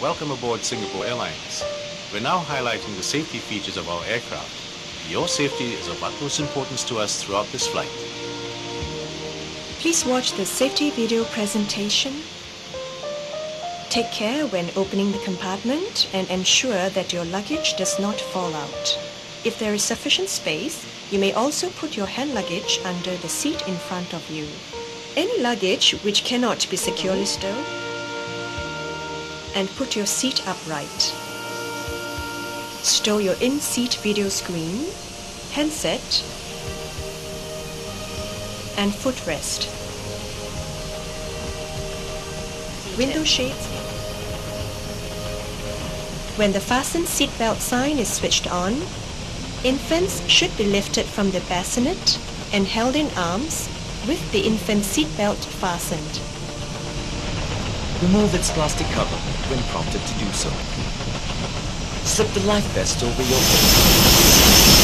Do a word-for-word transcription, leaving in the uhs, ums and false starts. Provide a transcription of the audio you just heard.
Welcome aboard Singapore Airlines. We're now highlighting the safety features of our aircraft. Your safety is of utmost importance to us throughout this flight. Please watch the safety video presentation. Take care when opening the compartment and ensure that your luggage does not fall out. If there is sufficient space, you may also put your hand luggage under the seat in front of you. Any luggage which cannot be securely stowed, and put your seat upright. Stow your in-seat video screen, handset, and footrest. Window shades. When the fasten seatbelt sign is switched on, infants should be lifted from the bassinet and held in arms with the infant seatbelt fastened. Remove its plastic cover when prompted to do so. Slip the life vest over your face.